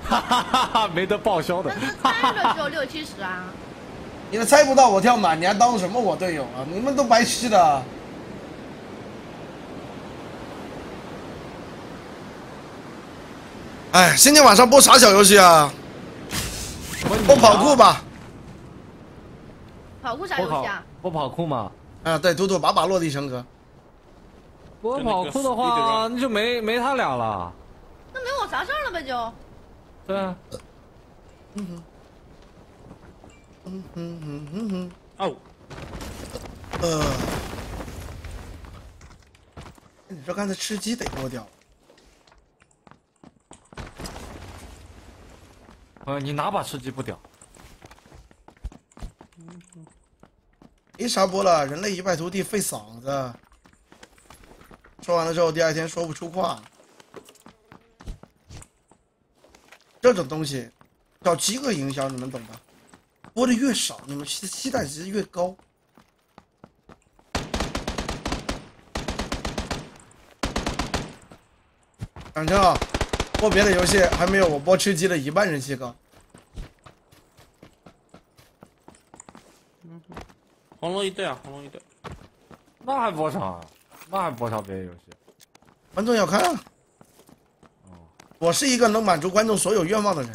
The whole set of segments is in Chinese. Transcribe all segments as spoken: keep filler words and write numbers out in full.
哈哈哈哈，没得报销的。 但是菜了只有六七十啊。 你们猜不到我跳满，你还当什么我队友啊？你们都白痴的。哎，今天晚上播啥小游戏啊？播跑酷吧。 跑酷啥游戏啊？ 播跑酷吗？ 啊，对，嘟嘟把把落地成盒。 播跑酷的话，那就没没他俩了。 那没我啥事儿了呗就。 对啊。 嗯哼。嗯哼哼哼哼。 哦。 呃。你说刚才吃鸡得多屌？ 呃，你哪把吃鸡不屌？ 没啥播了，人类一败涂地，费嗓子。说完了之后，第二天说不出话。这种东西叫饥饿营销，你们懂吧？播的越少，你们期期待值越高。讲真啊，播别的游戏还没有我播吃鸡的一半人气高。 红龙一队啊，红龙一队。 那还播啥？那还播啥别的游戏？ 观众要看啊！哦，我是一个能满足观众所有愿望的人。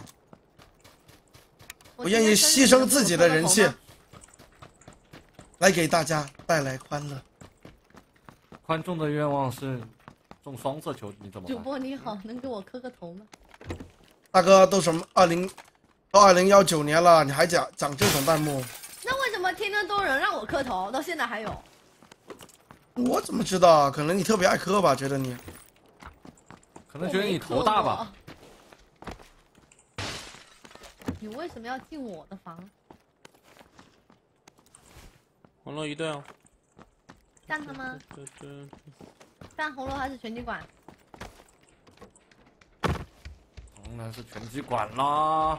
我愿意牺牲自己的人气，来给大家带来欢乐。 观众的愿望是中双色球，你怎么办？ 主播你好，能给我磕个头吗？ 大哥，都什么二零到二零幺九年了，你还讲讲这种弹幕？ 那为什么天天都有人让我磕头，到现在还有？ 我怎么知道？可能你特别爱磕吧，觉得你。 可能觉得你头大吧。 你为什么要进我的房？ 红龙一队哦。 干他吗？干红楼还是拳击馆？ 当然是拳击馆啦。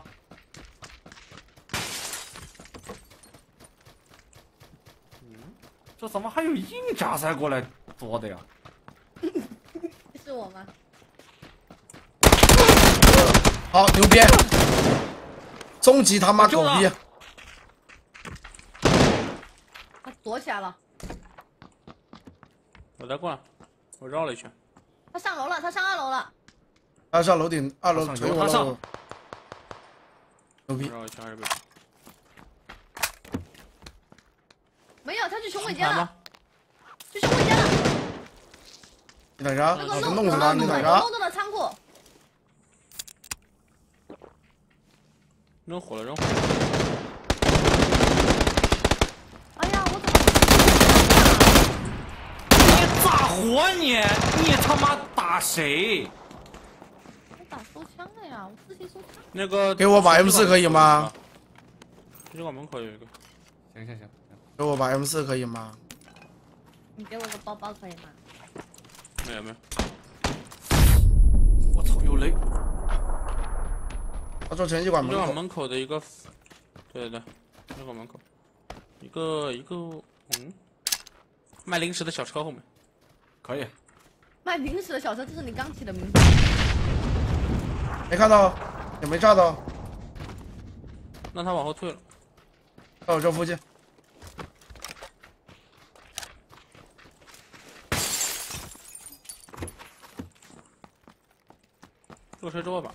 这怎么还有硬加塞过来做的呀？ 是我吗？ 好牛逼！终极他妈狗逼！ 他躲起来了。 我在过来，我绕了一圈。 他上楼了，他上二楼了。 他上楼顶，二楼锤我了。牛逼！ 绕一圈二倍。 没有，他去雄伟间了。去雄伟间了。 你等着， 那个弄死他！你等着。 漏洞的仓库。 扔火了，扔火了！ 哎呀，我怎么？你咋活你？你他妈打谁？ 我打收枪了呀！我自己收枪。 那个给我把 M 四可以吗？ 这个门口有一个。 行行行， 给我把 M 四可以吗？ 你给我个包包可以吗？ 没有没有。 我操，有雷！ 他说拳击馆门口。 门口的一个，对对对，那个门口，一个一个，嗯，卖零食的小车后面， 可以。 卖零食的小车，这是你刚起的名字。 没看到，也没炸到。 那他往后退了。 在我这附近。 这个车桌吧。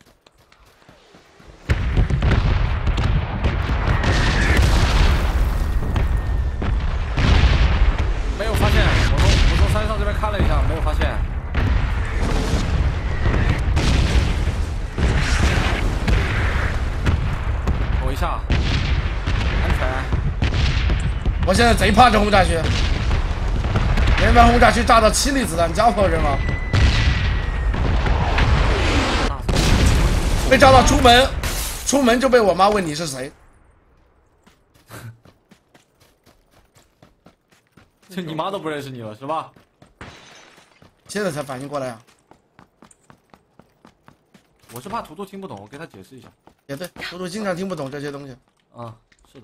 没有发现，我从我从山上这边看了一下，没有发现。躲一下，安全。 我现在贼怕这轰炸区，连把轰炸区炸到七粒子弹，家伙人了。被炸到出门，出门就被我妈问你是谁。 就你妈都不认识你了是吧？ 现在才反应过来啊！ 我是怕图图听不懂，我给他解释一下。 也对，图图经常听不懂这些东西。 啊，是的。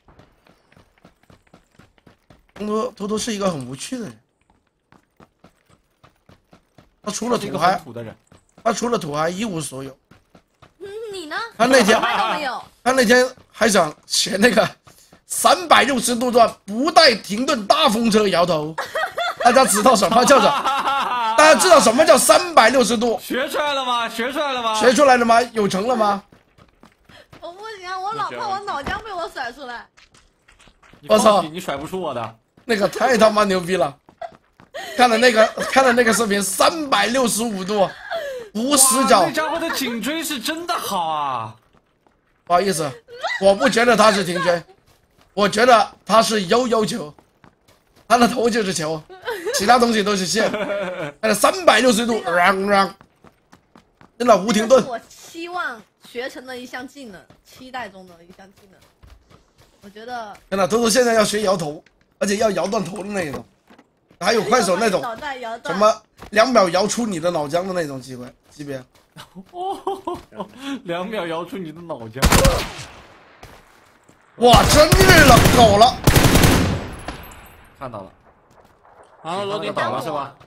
图图图图是一个很无趣的人，他除了土还土的人， 他除了土还一无所有。 呢？ 他那天麦都没有。 他那天还想学那个三百六十度转不带停顿大风车摇头，大家知道什么叫做？大家知道什么叫三百六十度？ 学出来了吗？学出来了吗？ 学出来了吗？有成了吗？ 我不行啊，我老怕我脑浆被我甩出来。 我操！ 你甩不出我的。 那个太他妈牛逼了！看了那个看了那个视频，三百六十五度无死角。 那家伙的颈椎是真的好啊！ 不好意思，我不觉得他是颈椎，我觉得他是悠悠球，他的头就是球，其他东西都是线。那三百六十度，让让，真的无停顿。 我期望学成的一项技能，期待中的一项技能。我觉得真的，图图现在要学摇头，而且要摇断头的那种，还有快手那种什么两秒摇出你的脑浆的那种机会级别。 哦，两秒摇出你的脑浆！ 哇，真日了，狗了！ 看到了， 啊，楼顶倒了是吧？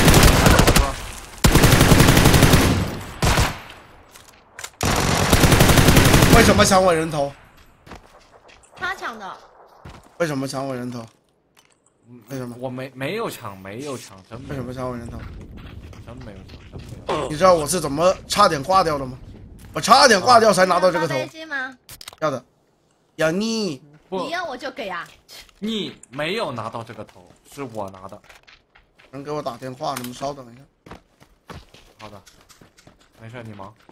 为什么抢我人头？ 他抢的。 为什么抢我人头？为什么？ 我没没有抢，没有抢，真为什么抢我人头？ 真没有抢，真没有。 你知道我是怎么差点挂掉的吗？我差点挂掉才拿到这个头。要的，要你。 你要我就给啊。 你没有拿到这个头，是我拿的。 人给我打电话，你们稍等一下。 好的，没事，你忙。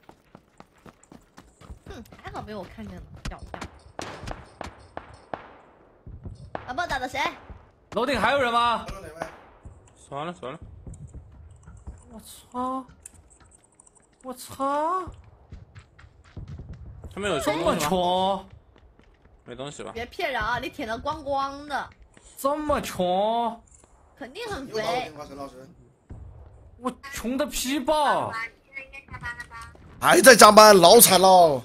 哼，还好被我看见了，小子。老爸打的谁？ 楼顶还有人吗？ 算了算了。 我操！我操！ 他们有这么穷？ 没东西吧？ 别骗人啊！你舔的光光的。 这么穷？ 肯定很肥。 我穷的皮爆。 还在加班，老惨喽！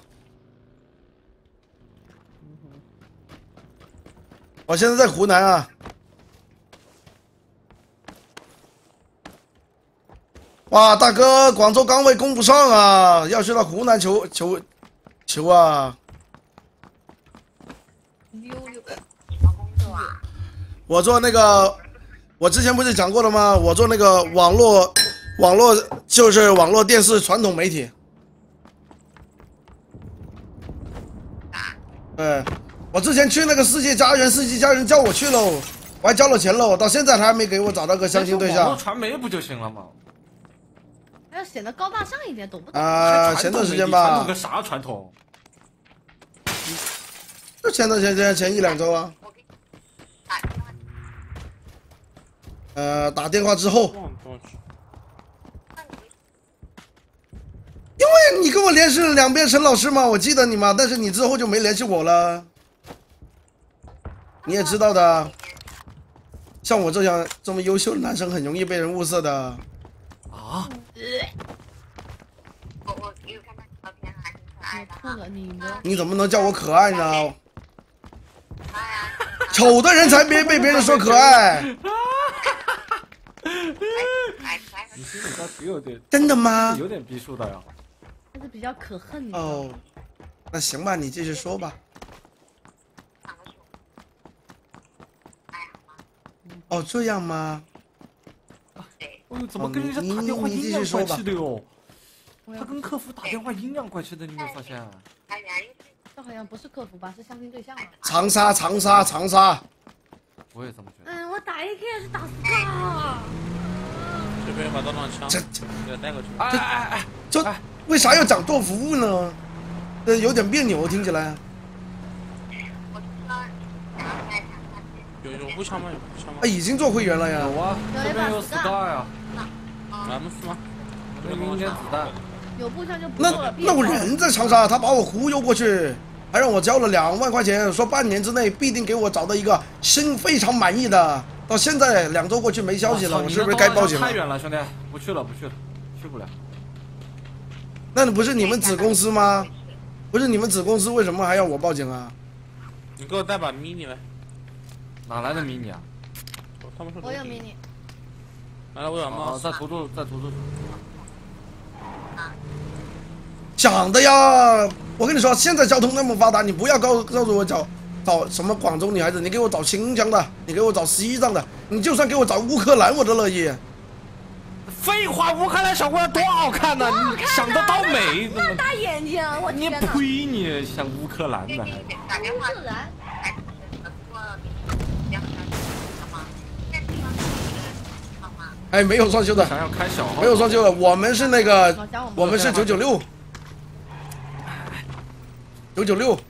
我现在在湖南啊。哇，大哥，广州岗位供不上啊，要去到湖南求求求啊！ 溜溜。 我做那个，我之前不是讲过了吗？我做那个网络，网络就是网络电视传统媒体。对，我之前去那个世界家园，世界家园叫我去喽，我还交了钱喽，到现在他还没给我找到个相亲对象。 网络传媒不就行了吗？ 要显得高大上一点，懂不懂？ 啊，前段时间吧。 传统个啥传统？ 就前段时间前一两周啊。呃，打电话之后。因为你跟我联系了两遍沈老师嘛，我记得你嘛，但是你之后就没联系我了。你也知道的，像我这样这么优秀的男生，很容易被人物色的。 啊？ 我我有看到你照片，还挺可爱的。 错了，你呢？ 你怎么能叫我可爱呢？丑的人才别被别人说可爱。 你心里高挺有点。 真的吗？ 有点逼数的呀。 但是比较可恨。 哦，那行吧，你继续说吧。哦，这样吗？ 哦，怎么跟人家打电话阴阳怪气的哟？他跟客服打电话阴阳怪气的，你有没有发现？ 这好像不是客服吧，是相亲对象吧？ 长沙，长沙，长沙。 我也这么觉得。 嗯，我打 A K 还是打 Scar？ 这边把刀拿枪， 这给他带过去。 哎哎哎， 这为啥要讲做服务呢？这有点别扭，听起来。 有有步枪吗？有步枪吗？ 啊，已经做会员了呀。 有啊，这边有 Scar 呀。 M 四吗？ 这边一点子弹。 有步枪就不那错了。 那我人在长沙，他把我忽悠过去，还让我交了两万块钱，说半年之内必定给我找到一个心非常满意的。到现在两周过去没消息了，我是不是该报警了？ 太远了，兄弟，不去了，不去了，去不了。 那不是你们子公司吗？不是你们子公司，为什么还要我报警啊？ 你给我带把 mini 呗。 哪来的 mini 啊？ 他们说我有 mini。 来了，我有吗？ 在图图，在图图。 讲的呀！我跟你说，现在交通那么发达，你不要告告诉我找找什么广州女孩子，你给我找新疆的，你给我找西藏的，你就算给我找乌克兰，我都乐意。 废话，乌克兰小姑娘多好看呢！你想得到美？ 那大眼睛，我你天哪！ 呸！你像乌克兰的？ 打电话自然。 还是说你要吗？那地方是好吗？ 哎，没有双休的， 想要开小号， 没有双休的，我们是那个，我们是九九六，九九六。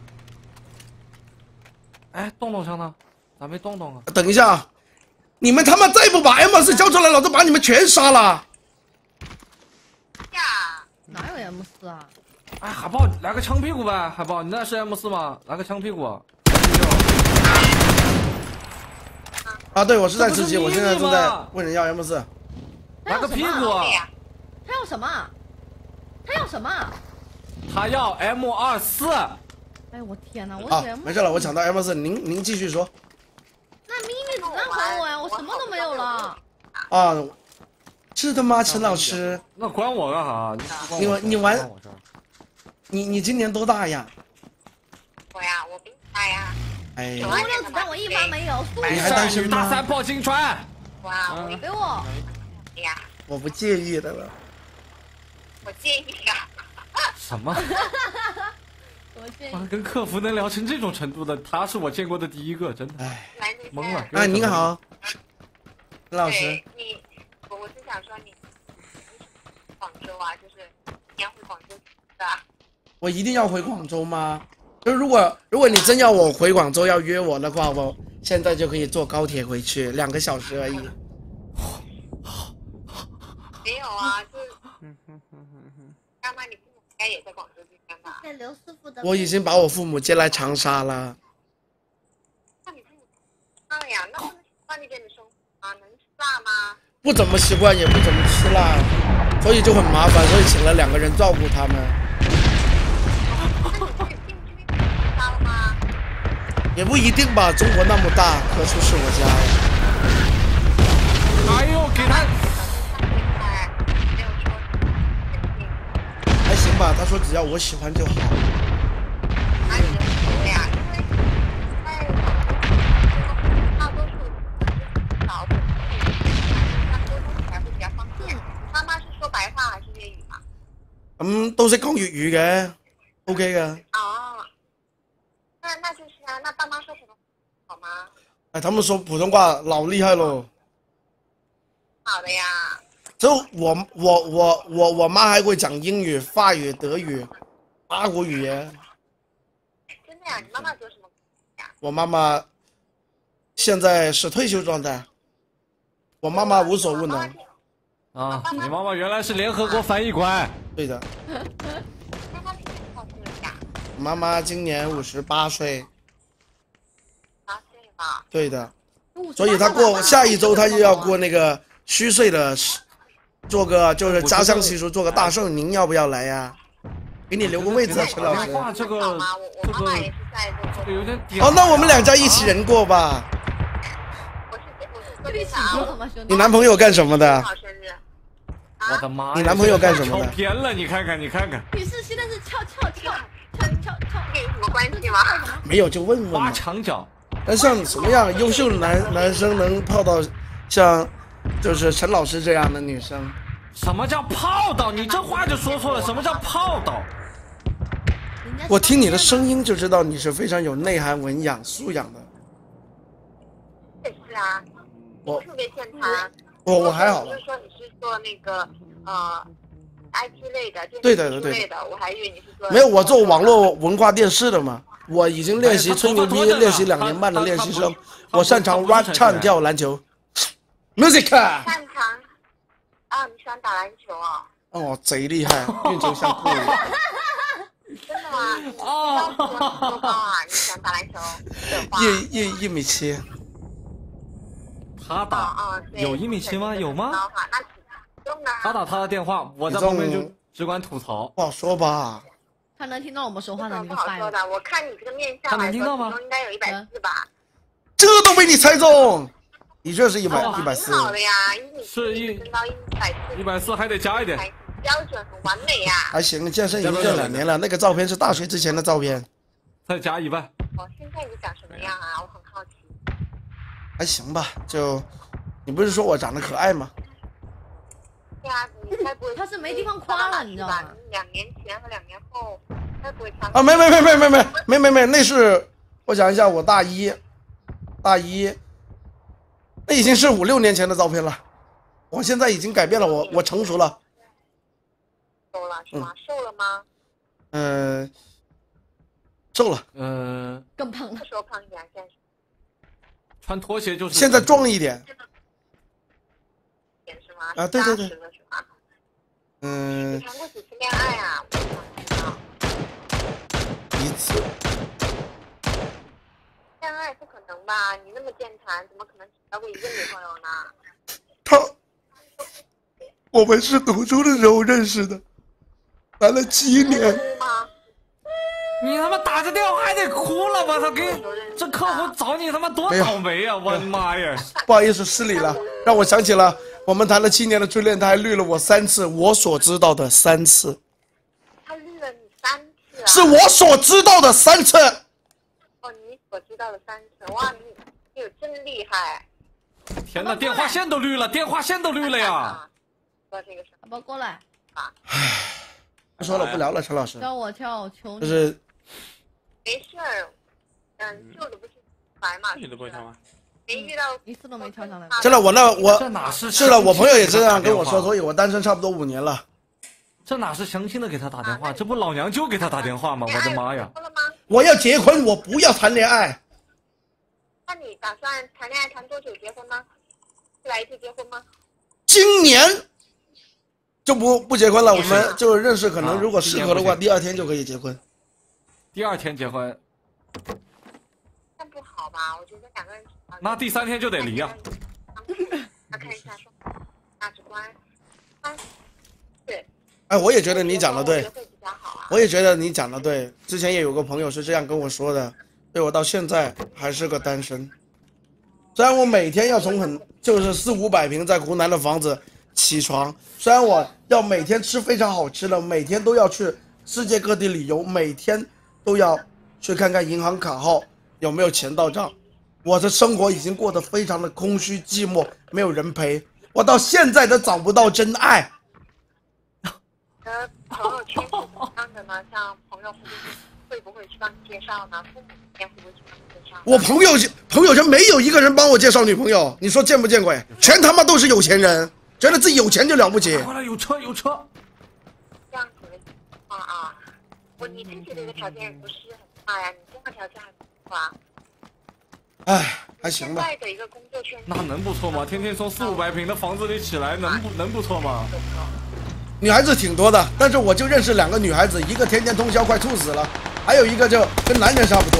哎，洞洞上呢？咋没洞洞啊？ 等一下，你们他妈再不把 M 四交出来，老子把你们全杀了！ 呀， 哪有 M 四啊？ 哎，海豹来个枪屁股呗，海豹，你那是 M 四吗？来个枪屁股。 啊，对，我是在吃鸡， 这不是我现在正在秘密吗问人要 M 四。 来个屁股。 他要什么？他要什么？ 他要 M 二四。 哎，我天哪！我啊以为， 没事了，我抢到 M 四，您您继续说。 那秘密子弹还我呀，我什么都没有了。 啊，是的吗，陈老师？ 那关我干啥？ 你玩你玩，你你今年多大呀？ 我呀，我比你大呀。 哎五六子弹我一发没有，速你还单身吗大三抱金砖。 哇，我给我。 哎呀， 我不介意的了。 我介意呀。 什么？ 我介意。 妈，跟客服能聊成这种程度的，他是我见过的第一个，真的。 哎， 懵了。 哎，您好，陈老师。 你，我我是想说你，广州啊，就是你要回广州的。 我一定要回广州吗？就是如果如果你真要我回广州要约我的话，我现在就可以坐高铁回去，两个小时而已。 没有啊，就是妈妈，你父母应该也在广州这边吧？ 在刘师傅的。 我已经把我父母接来长沙了。 那你父母辣了呀？那不能习惯那边的生活啊？能吃辣吗？ 不怎么习惯，也不怎么吃辣，所以就很麻烦，所以请了两个人照顾他们。也不一定吧，中国那么大，何处是我家呀？ 哎呦，给他。 还行吧，他说只要我喜欢就好。 哪里的无所谓啊？因为在大多数老本地，那沟通起来会比较方便。妈妈是说白话还是粤语嘛？ 嗯，都識講粵語嘅 ，OK 嘅。 哦，那那就是啊，那爸妈说普通话好吗？ 哎，他們說普通話老厲害咯。 好的呀。 就我我我我我媽還會講英語、法語、德語、八國語言。 真的呀？你媽媽做什麼呀？ 我媽媽現在是退休狀態。我媽媽無所問的。 啊，你媽媽原來是聯合國翻譯官。 對的。 媽媽幾多歲呀？ 媽媽今年五十八歲。 八歲吧。 對的。所以她過下一周她就要過那個虛歲的。做個就是家鄉習俗，做個大壽，您要不要來呀？給你留個位置啊，陳老師。 哇，這個這個這個有點屌。 哦，那我們兩家一起人過吧。你男朋友幹什麼的？ 我的媽！ 你男朋友幹什麼的？ 超偏了，你看看，你看看。 你是現在是翹翹翹翹翹翹， 有什麼關係嗎？ 沒有，就問問嘛。 挖牆腳。 那像什麼樣優秀的男男生能泡到像？就是陳老師這樣的女生， 什麼叫泡到？你這話就說錯了。什麼叫泡到？ 我聽你的聲音就知道你是非常有內涵、文養、素養的。 是啊，我特別健談。 我我還好。 就是說你是做那個呃 I T 類的， 對的對對的，我還以為你是做。 沒有，我做網絡文化電視的嘛。我已經練習吹牛逼，練習兩年半的練習生。我擅長 rap 唱跳籃球。music。 擅長啊，你喜歡打籃球啊？ 哦，賊厲害，運球像酷。 真的嗎？哦。多高啊？你喜歡打籃球？ 一一一米七。 他打有一米七嗎？有嗎？他打他的電話，我在旁邊就只管吐槽。 不好說吧。 他能聽到我們說話的，你不好說的。我看你這個面相， 他能聽到嗎？ 應該有一百四吧。 這都被你猜中。的確是一百一百四。 好的呀，一米是一升到一百四， 一百四還得加一點。 标准，很完美呀、 还行，健身已经健两年了。那个照片是大学之前的照片。 再加一万。 哦，现在你长什么样啊？我很好奇。 还行吧，就你不是说我长得可爱吗？ 对啊，你该不会他是没地方夸了，你知道吗？ 两年前和两年后，该不会差啊，没没没没没没没没没，那是我想一下，我大一，大一，那已经是五六年前的照片了。我现在已经改变了，我我成熟了。 瘦了是吗？瘦了吗？ 嗯、呃，瘦了。 呃， 更胖了。 那时候胖一点，现在穿拖鞋就是。 现在壮一点。 是吗？ 啊，对对对。 嗯。你谈过几次恋爱啊？我想知道。 一次。 恋爱不可能吧？你那么健谈，怎么可能交过一个女朋友呢？ 他，我们是读书的时候认识的，谈了七年。 你他妈打着电话还得哭了吧？他给这客户找你他妈多倒霉啊！我的妈呀！ 不好意思，失礼了，让我想起了我们谈了七年的初恋，他还绿了我三次，我所知道的三次。 他绿了你三次啊？ 是我所知道的三次。 哦，你所知道的三次，哇，你你有真厉害！ 天哪，电话线都绿了，电话线都绿了呀！ 说这个事， 宝宝过来。 啊。 不说了，不聊了，陈老师。 教我跳，求你。 就是。 没事儿，嗯，旧的不是白嘛。 你都不会跳吗？ 没遇到一次都没跳上来。 真的，我那我这哪是是了，我朋友也这样跟我说，所以我单身差不多五年了。 这哪是相亲的给他打电话，这不老娘舅给他打电话吗？我的妈呀！ 我要结婚，我不要谈恋爱。 那你打算谈恋爱谈多久结婚呢？来一次结婚吗？ 今年就不不结婚了，我们就认识，可能如果适合的话，第二天就可以结婚。 第二天结婚， 那不好吧？我觉得两个人那第三天就得离啊。 要看一下说价值观，啊，对。 哎，我也觉得你讲的对，我也觉得你讲的对。之前也有个朋友是这样跟我说的，对我到现在还是个单身。虽然我每天要从很就是四五百平在湖南的房子起床，虽然我要每天吃非常好吃的，每天都要去世界各地旅游，每天都要去看看银行卡号有没有钱到账，我的生活已经过得非常的空虚寂寞，没有人陪，我到现在都找不到真爱。 呃，朋友圈是怎么样的呢？像朋友会不会去帮你介绍呢？父母那边会不会去帮你介绍？ 我朋友朋友圈没有一个人帮我介绍女朋友，你说见不见鬼？全他妈都是有钱人，觉得自己有钱就了不起。 过来，有车有车。 这样子的情况啊，我你自己的一个条件不是很差呀，你这样条件还不错啊。 唉，还行吧。 现在的一个工作圈， 那能不错吗？天天从四五百平的房子里起来，能不能不错吗？ 女孩子挺多的，但是我就认识两个女孩子，一个天天通宵快吐死了，还有一个就跟男人差不多。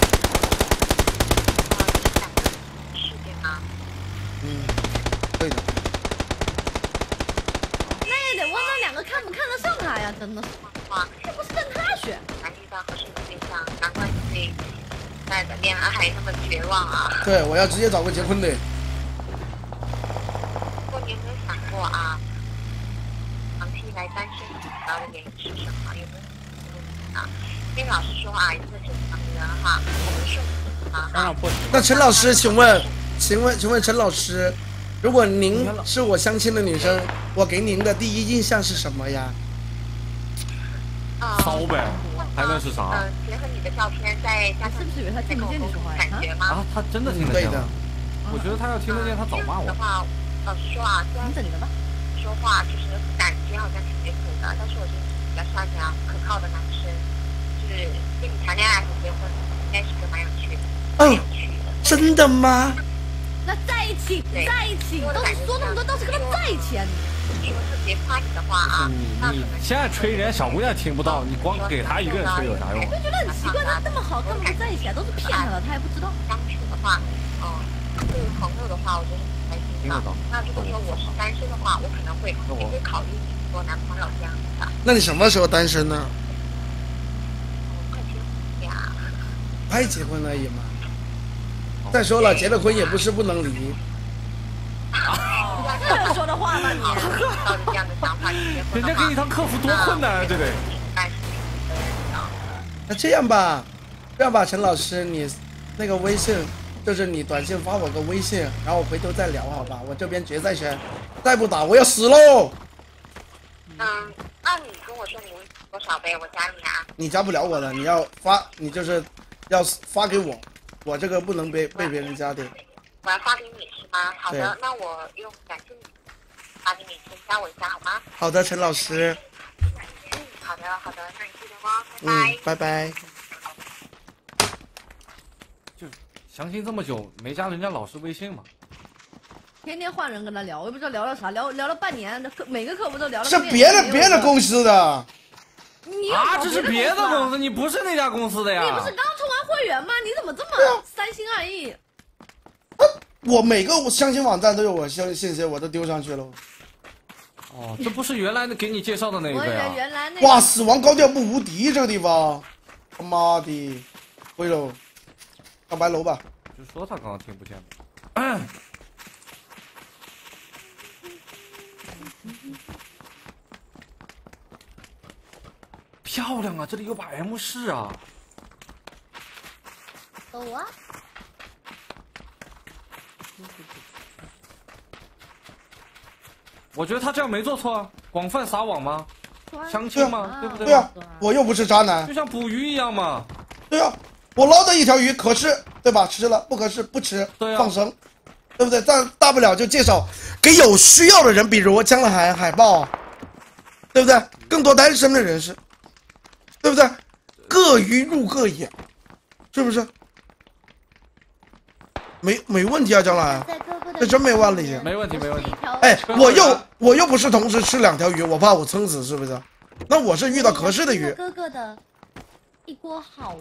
是的吗？ 嗯，对的。 那也得问那两个看不看得上他呀？真的是，这不是跟他学。 难遇到合适的对象，难怪你对现在的恋爱还那么绝望啊！ 对，我要直接找个结婚的。 不过你有没有想过啊？长期以来单身主要的原因是什么？有没有啊？因为老实说啊，一个正常的人哈，我们是啊哈。 那陈老师，请问，请问，请问陈老师，如果您是我相亲的女生，我给您的第一印象是什么呀？ 骚呗，还能是啥？ 嗯，结合你的照片，再加上是不是以为他听不见你说话呀？ 感觉吗？ 啊，他真的听得见的。我觉得他要听得见，他早骂我。 的话，老实说啊，虽然你的吧。 说话就是感觉好像挺离谱的，但是我觉得比较善良可靠的男生，就是跟你谈恋爱和结婚应该是个蛮有趣的。 嗯，真的吗？ 那在一起，在一起，都是说那么多，都是跟他在一起啊！ 你说特别夸你的话啊，那可能现在吹人家小姑娘听不到，你光给她一个人吹有啥用？ 就觉得很奇怪，他那么好，根本不在一起啊，都是骗他的，他还不知道。 相处的话，嗯，对于朋友的话，我觉得很开心的。那如果说我是单身的话，我可能会也会考虑做男朋友这样子的。 那你什么时候单身呢？ 快结婚呀！ 快结婚而已嘛。再说了，结了婚也不是不能离。 那这人说的话吗你？ 抱着这样的想法去结婚的话， 人家给你当客服多困难啊，这得。 但是那这样吧，这样吧，陈老师，你那个微信，就是你短信发我个微信，然后我回头再聊，好吧？我这边决赛圈，再不打我要死喽！ 嗯，那你跟我说你微信多少呗？我加你啊。 你加不了我的，你要发，你就是要发给我，我这个不能被被别人加的。 我要发给你是吗？好对的，那我用短信发给你，请加我一下好吗？ 好的，陈老师。 嗯，好的好的，那你记得哦，拜嗯，拜拜。 就相亲这么久没加人家老师微信嘛？ 天天换人跟他聊，我也不知道聊了啥，聊聊了半年，那客每个客服都聊了。 是别的别的公司的。 你啊，这是别的公司， 司，你不是那家公司的呀？ 你不是刚充完会员吗？你怎么这么三心二意？ 我每个相亲网站都有我信信息，我都丢上去了。 哦，这不是原来的给你介绍的那我以为个呀？ 原来那个哇，死亡高调不无敌，这个地方，他妈的，灰楼，上白楼吧。 就说他刚刚听不见的。漂亮啊！这里有把 M 四啊！ 走啊！ 我觉得他这样没做错啊，广泛撒网吗？相亲嘛，对不对？ 对啊，我又不是渣男就。像捕鱼一样嘛。 对啊，我捞到一条鱼，可吃，对吧？吃了，不可吃不吃， 对啊放生，对不对？但大不了就介绍给有需要的人，比如江南海海豹，对不对？更多单身的人士，对不对？各鱼入各眼，是不是？没没问题啊，江南，这真没问题。 没问题，没问题。 哎，我又我又不是同时吃两条鱼，我怕我撑死，是不是？那我是遇到合适的鱼。 哥哥的一锅好鱼。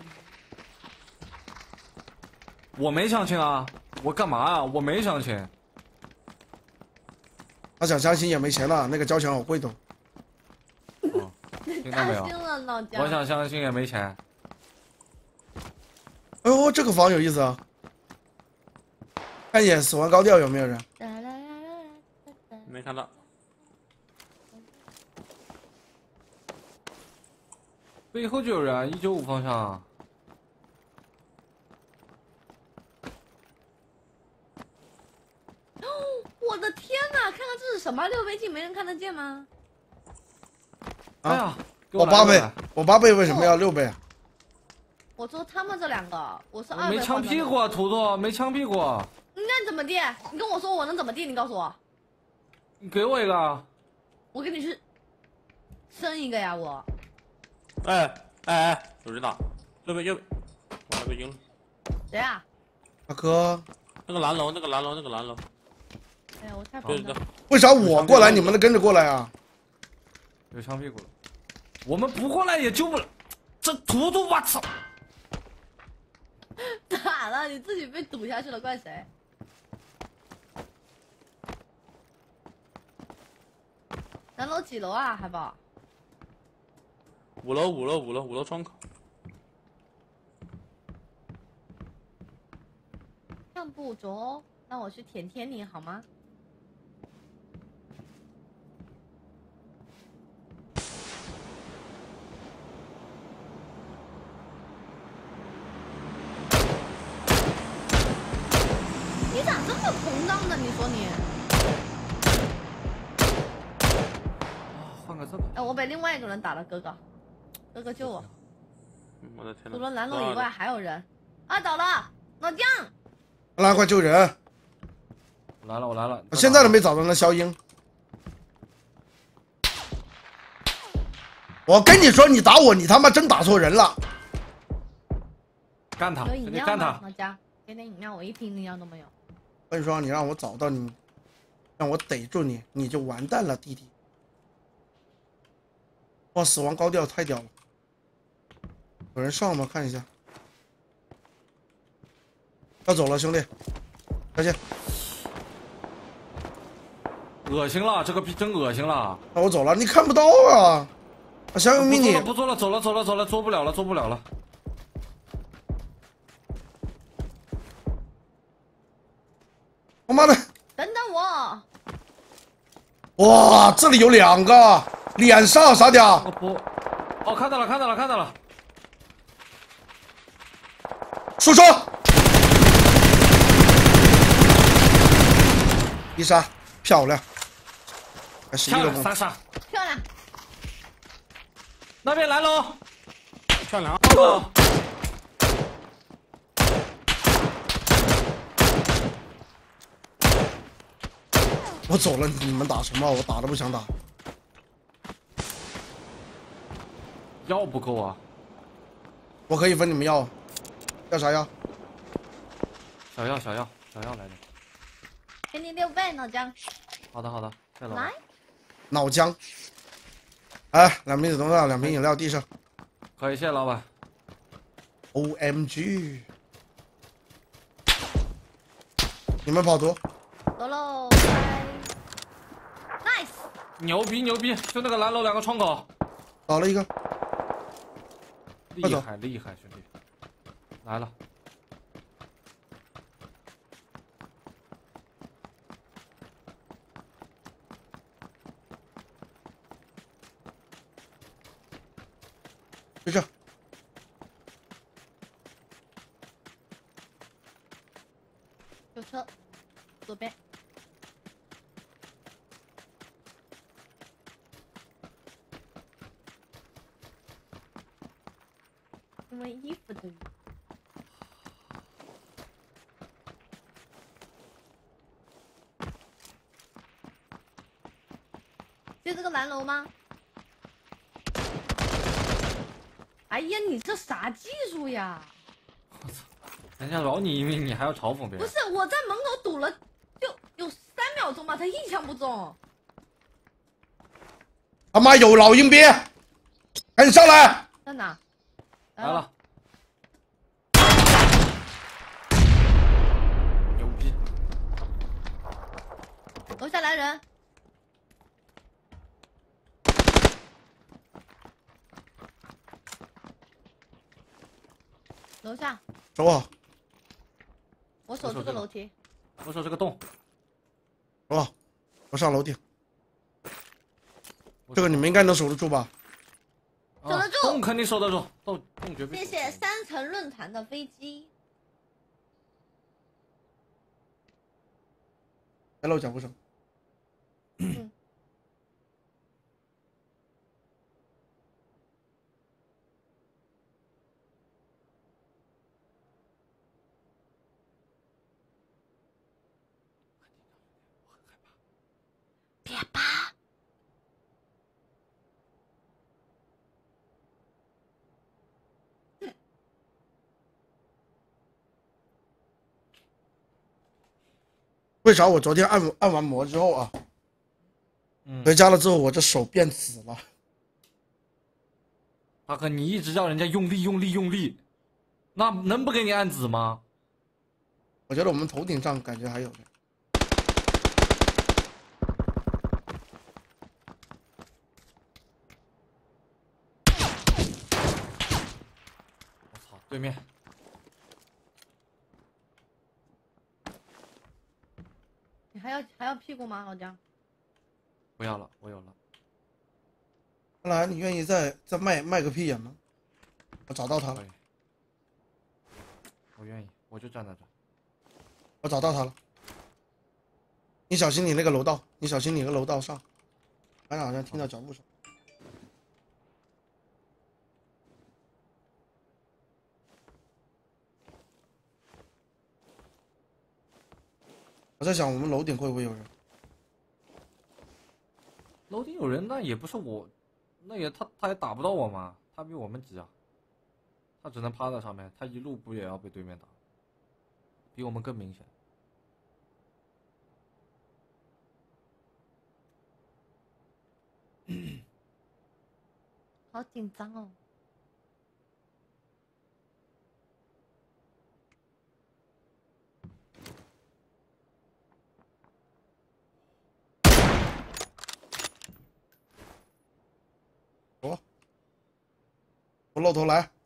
我没相亲啊，我干嘛啊？我没相亲。 他想相亲也没钱了，那个交钱好贵的。 哦，听到没有？ 了，老姜。 我想相亲也没钱。 哎呦，这个房有意思啊！看一眼死亡高调有没有人？ 没看到。 背后就有人，一九五方向。 我的天哪！看看这是什么六倍镜，没人看得见吗？ 啊、 哎呀，给我八倍来过来， 我八倍为什么要六倍啊？ 我说他们这两个，我是我二倍。 没枪屁股啊，图图没枪屁股。 那你怎么地？你跟我说我能怎么地？你告诉我， 你给我一个啊。 我给你去生一个呀！我哎哎哎，有人打，右边右边，我那个赢了。 谁啊？ 大哥， 那个蓝楼，那个蓝楼，那个蓝楼。 哎呀，我太对对对疯了。， 为啥我过来你们都跟着过来啊？ 有枪屁股了，我们不过来也救不了。这图图，我操！ 咋了？你自己被堵下去了，怪谁？南楼几楼啊，海宝？ 五楼五楼五楼五楼窗口。 上不着，那我去舔舔你好吗？你咋这么膨胀呢？你说你？ 啊，换个这个。 哎，我被另外一个人打了，哥哥，哥哥救我！ 嗯我的天哪！ 除了蓝楼以外还有人。啊，倒了，老姜。 来，快救人！ 我来了，我来了。 我现在都没找到那肖英。我跟你说，你打我，你他妈真打错人了。 干他！ 有饮料你干他！ 吗老姜，给点饮料，我一瓶饮料都没有。 我跟你说，你让我找到你，让我逮住你，你就完蛋了，弟弟。哇，死亡高调太屌了！有人上吗？看一下。要走了，兄弟，再见。 恶心了，这个逼真恶心了。 那我走了，你看不到啊！啊，小勇迷你， 不做了，走了，走了，走了，做不了了，做不了了。 他妈的！ 等等我， 哇，这里有两个，脸上傻屌。 我不，哦，看到了，看到了，看到了。 树车，一杀，漂亮，还是一漂亮， 个攻。 三杀。 漂亮。 那边来喽， 漂亮啊！ 哦， 我走了，你们打什么？我打都不想打。 药不够啊， 我可以分你们药，要啥药？ 小药，小药，小药来点。 给你六倍脑浆。 好的，好的，谢老来板。， 脑浆。哎，两瓶止痛药，两瓶饮料递上。 可以，谢谢老板。 O M G！ 你们跑图， 走喽，拜。Nice。 牛逼牛逼，就那个蓝楼两个窗口， 倒了一个。快走厉害厉害，兄弟，来了。 就这。 有车，左边。因为衣服的。就这个蓝楼吗？哎呀，你这啥技术呀？ 人家饶你一命，你还要嘲讽别人？ 不是，我在门口堵了，就有三秒钟吧，他一枪不中。 他妈有老鹰兵，赶紧上来！ 在哪？ 来了。牛逼！ 楼下来人。楼下， 走啊， 我守这个楼梯。 我守这个洞。 走啊，我上楼顶。这个你们应该能守得住吧？ 守得住。 洞肯定守得住，洞洞绝对。 谢谢三层论坛的飞机。 别露脚步声。 嗯。别怕。 为啥我昨天按按完摩之后啊， 嗯， 回家了之后我这手变紫了？ 大哥，你一直叫人家用力用力用力，那能不给你按紫吗？ 我觉得我们头顶上感觉还有的。 我操，对面。 你还要还要屁股吗，老姜？ 不要了，我有了。 看来你愿意再再卖卖个屁眼吗？我找到他了， 我愿意，我就站在这。 我找到他了。你小心你那个楼道，你小心你那个楼道上。刚才好像听到脚步声。我在想我们楼顶会不会有人？ 楼顶有人，那也不是我，那也他他也打不到我嘛，他比我们急啊，他只能趴在上面，他一路不也要被对面打，比我们更明显。 好紧张哦。 我我露头来。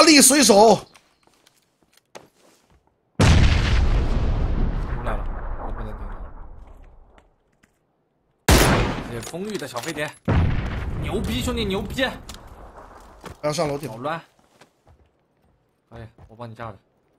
大力水手， 我来了，我不能盯了。这风雨的小飞碟，牛逼兄弟牛逼！ 不要上楼梯好。乱。可以，我帮你架着。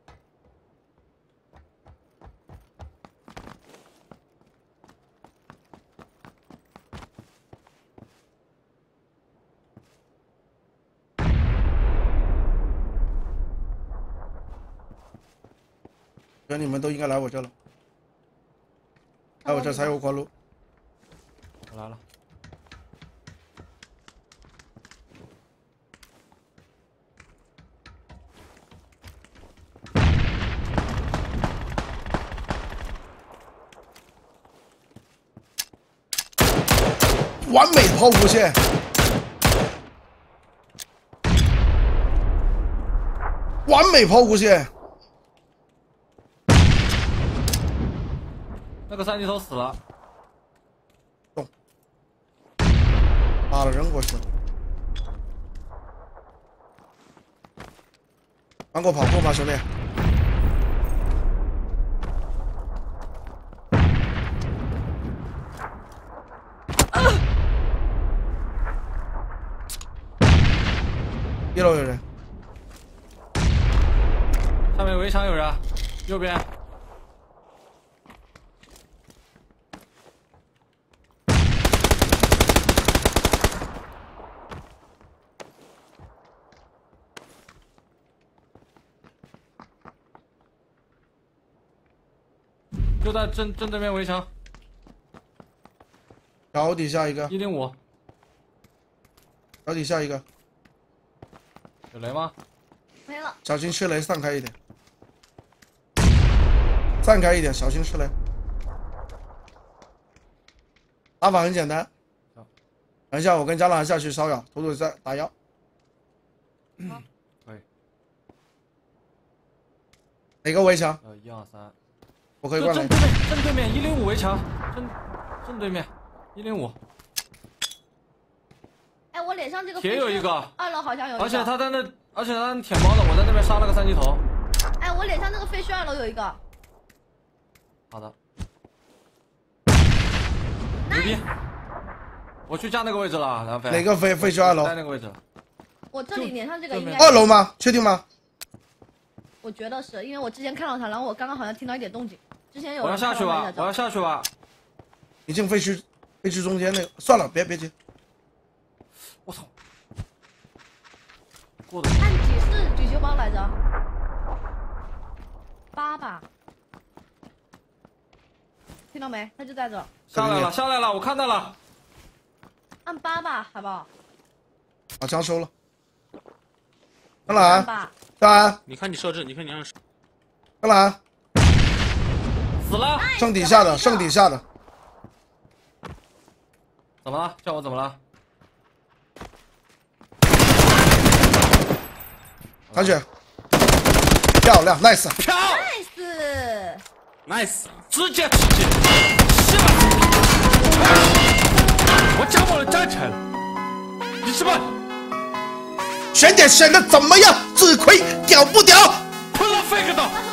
觉得你们都应该来我这了，来我这才有活路。 我来了。 完美抛弧线，完美抛弧线。 那个三级头死了， 打了扔过去了。敢给我跑步吗，兄弟？一楼有人， 下面围墙有人，右边。就在正正对面围墙， 脚底下一个， 一零五， 脚底下一个， 有雷吗？ 没了。 小心吃雷，散开一点，散开一点，小心吃雷。打法很简单，等一下我跟加兰下去骚扰，图图在打药。 可以， 哪个围墙？ 呃，一二三， 我可以灌雷就正。对面，正对面一零五围墙，正正对面一零五， 哎，我脸上这个铁有一个， 二楼好像有一个。 而且他在那，而且他舔包的，我在那边杀了个三级头。 哎，我脸上那个废墟二楼有一个。 好的，牛逼！我去架那个位置了，梁飞。 哪个废废墟二楼在？那个位置。 我这里脸上这个应该。 二楼吗？确定吗？ 我觉得是因为我之前看到他，然后我刚刚好像听到一点动静。之前有我要人下去吧看到他在，这我要下去吧。 你进废墟，废墟中间那个，算了，别别急。 我操！过的按几是举修包来着？八吧。听到没？他就在这。 下来了，下来了，我看到了。 按八吧，好不好？ 把枪收了。张按兰， 八。 张兰， 你看你设置，你看你按。 张兰， 死了？ 剩底下的，剩底下的。 怎么了？叫我怎么了？ 残血，漂亮 ，nice。 漂 nice。 nice， 直接直接，是吧？我加盟了战场，你是吧？ 选点选的怎么样？自亏屌不屌？ 喷了 fake 的。